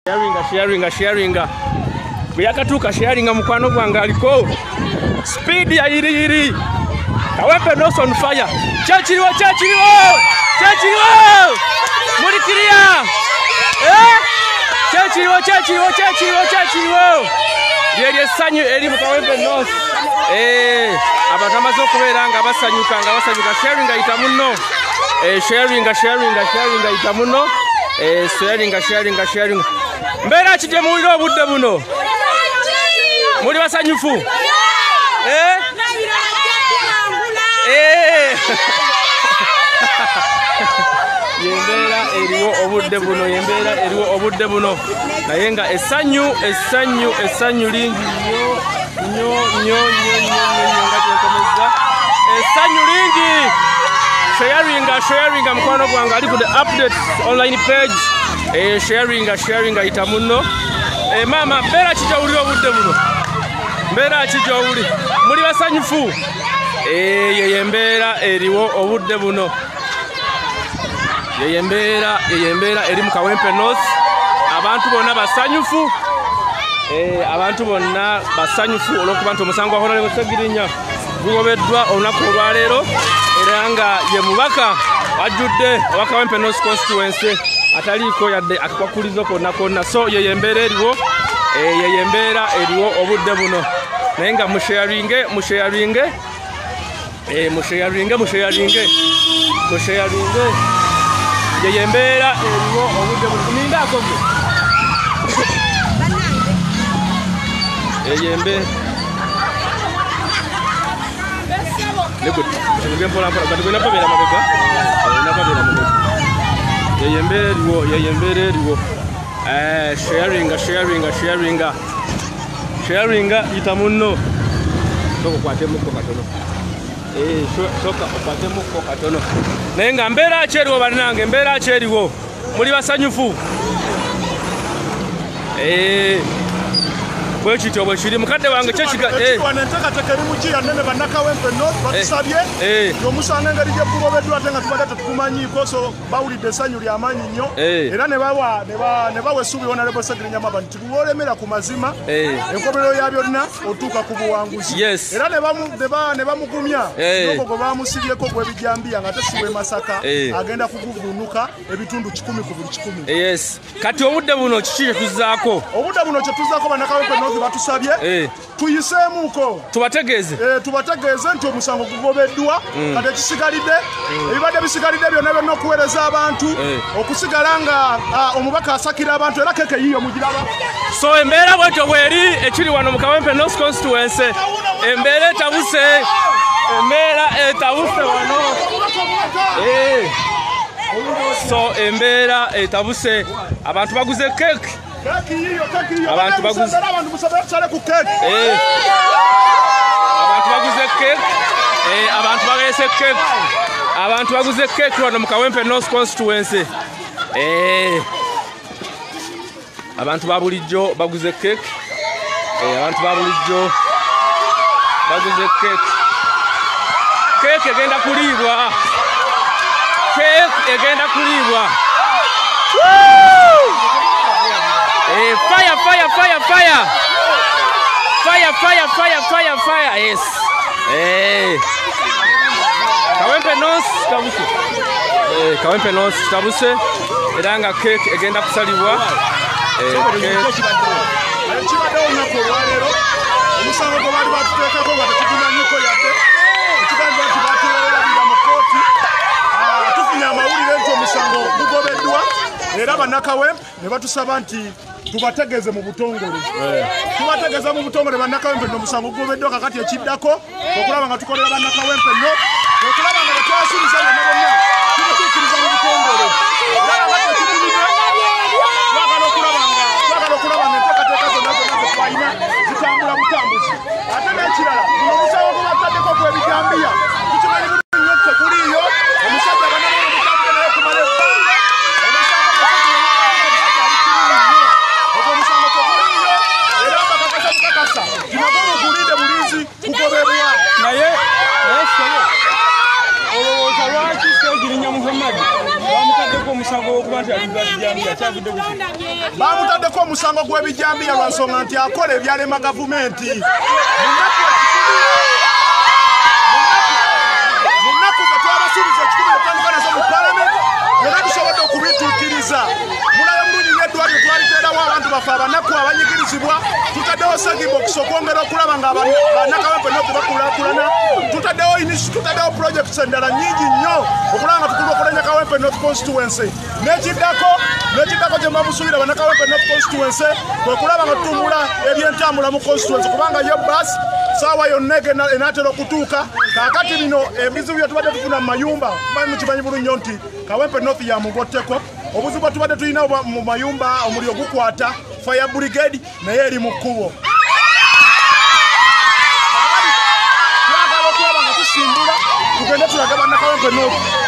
sharinga buyakatuuka sharinga mukwano gwange aliko speed ya iri Kawempe Noth on fire chachiriwo mulikiria chachiriwo yeri essanyu eri mu Kawempe Noth abantu amaze okubeera nga basanyuka sharinga ita muno sharinga ita muno sharinga mbeera kije muwulira obudde buno muli basanyufu yembeera eriwo obudde buno naye nga essanyu lingi nnyo nga gyenkomeza essanyu lingi sharinga mukwano gwange ali ku the update online page sharinga ita muno mama mbeera kijawulira obudde buno muli basanyufu yembeera eriwo obudde buno yembeera eri mu Kawempe Noth abantu bonna basanyufu olw'okuba nti omusango wa Honorable Ssegirinya gugobeddwa olunaku olwaleero era nga ye mubaka ajjudde owa Kawempe Noth constituency ataliiko yadde akakwakulizo konna so yembeera eriwo obudde buno naye nga musharinge yembeera eriwo obudde buno nindaakogwe eyembe yembeera eriwo sharinga ita muno soka okwatemuko katono naye nga mbeera akyeriwo bannange muli basanyufu bwekityo bwe kiri mukadde wange enteekateeka eri mukiya nnene bannakawempe Noth batusabye omusango engeri gye gugobeddwa ate nga tubadde tetukumanyiiko so bawulidde essanyu ly'amaanyi nnyo era ne bawa essuubi Honorable Ssegirinya nti bw'olemera ku mazima enkomerero ya byonna otuuka ku buwanguzi era ne bamugumya n'ogwo gwe bamusibyeko gw'ebijambiya nga tesiwe Masaka agenda kuguvunuka ebitundu 10 ku buli 10 kati obudde buno kiki kyetuzaako bannakawempe Noth batusabye tuyiseemuuko tubategeeze nti omusango gugobeddwa kati ekisigalidde ebibadde bisigalidde byonna okuweereza abantu okusigala nga omubaka asakira abantu era keke yiyo mugiraba so embeera bwetyo bweri ekiri wano mu Kawempe Noth constituency embeera etabuse wano so embeera etabuse abantu baguze keke abantu baguze keke wano mu Kawempe Noth constituency abantu ba bulijjo baguze keke keke egenda kuliibwa fire yes Kawempe Noth tabuse era nga cake egenda kusalibwa ekibadde olunaku olwaleero omusango gwe baali batuteekako nga tekigumanyiko yadde ekigambibwa nti batuweerabira mu kkooti tufunye amawulire nti omusango gugobeddwa era bannakawempe ne batusaba nti tubategeeze mu butongole bannakawempe n'omusango gugobeddwa kakati ekiddako okulaba nga tukolera bannakawempe Noth okulaba nga betwasuubiza byonna bonna tubatuukiriza mu butongole twagala okulaba nga enteekateeka zonna zetwalina zitambula butambuzi ate n'ekirala guno omusango gwe bataddeko gw'ebijambiya tukimanyi bulungi nnyo tekuliiyo omusajja banabona omutambule naye okumala ebbanga omusango teguliiyo era bakakasa kinagwa mugulinde bulinzi kugobebwa naye olowooza lwaki Ssegirinya Muhammad bamutaddeko omusango okuba nti ajudde bijambiya kyavudde ku bamutaddeko omusango gw'ebijambiya lwa nsonga nti akola ebyalema gavumenti mu nnaku ze twabasuubiza ekikumi etandika nazo mu palamenti era tusobodde okubituukiriza mulayo mulungi ng'eddwaliro twaliteerawo abantu baffe abanaku abanyigirizibwa tutaddewo sagibokisi okwongera okulaba nga bannakawempe Noth bakulaakulana tutaddewo projects endala nnyingi nnyo okulaba nga tukulwa okulanya Kawempe Noth constituency n'ekiddako gye bamusuubira bannakawempe Noth constituency kwe kulaba nga tutumbula ebyentambula mu constituency kubanga yo basi saawa yonna enaatera okutuuka kaakati bino ebizibu bye tubadde tufuna mu mayumba mukimanyi bulungi nnyo nti Kawempe Noth yamugotteko obuzibu bwe tubadde tulina mu mayumba omuliro gukwata fire brigade naye eri mu kkubo twagala okulaba nga tusimbula tugende tulaga bannakawempe Noth